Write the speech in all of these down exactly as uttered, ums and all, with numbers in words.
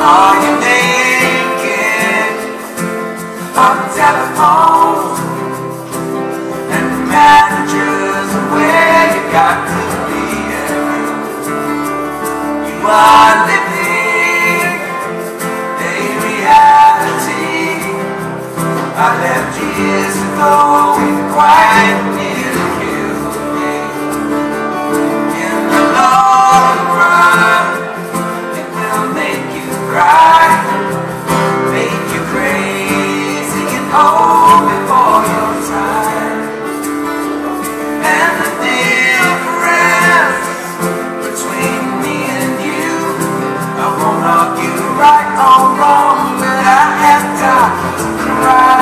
Are you thinking of telephones and managers and where you got to be? You are living a reality I left years ago and quite nearly killed me. In the long run, it will make you cry, make you crazy and old before your time. And the difference between me and you, I won't argue right or wrong, but I have time to cry.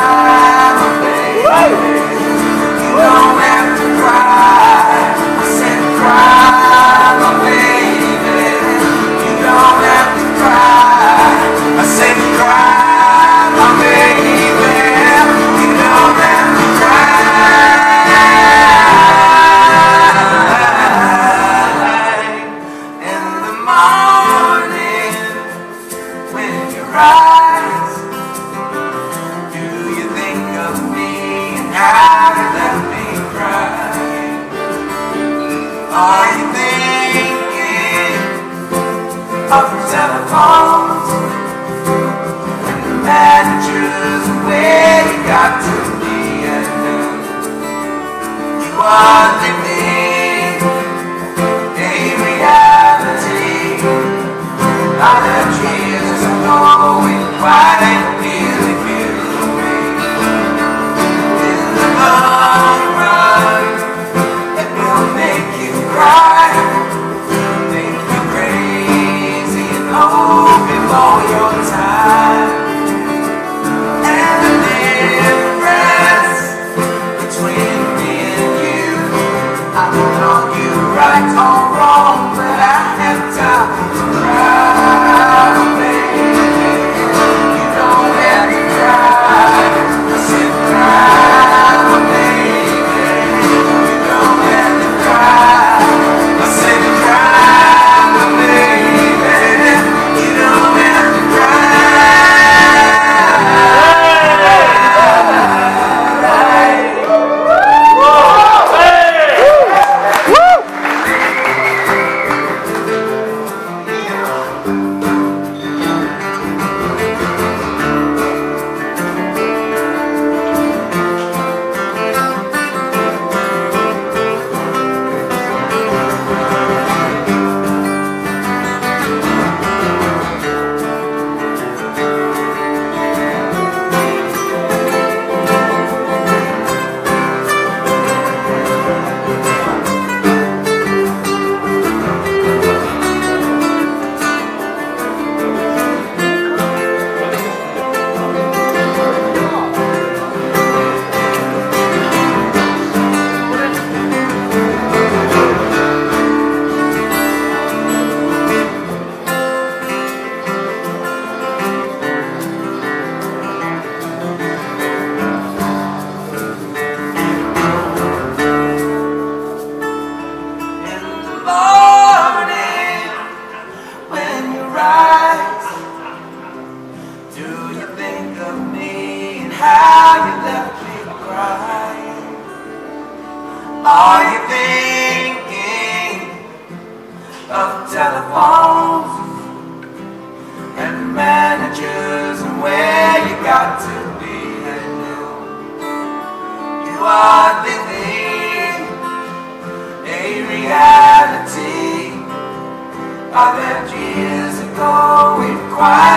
You don't have to cry, I said cry, my baby. You don't have to cry, I said cry, my baby. You don't have to cry. In the morning when you rise, do you think of me and how you left me crying? Are you thinking of the telephones and the managers and where you got to be at noon? You are living a reality I left years ago and quite nearly killed me. In the long run, it will make you cry, make you crazy and old before your time. And the difference between me and you, I don't know you right or wrong, but I have time to cry. Do you think of me and how you left me crying? Are you thinking of telephones and managers and where you got to be at noon? You are living a reality I left years ago in quiet.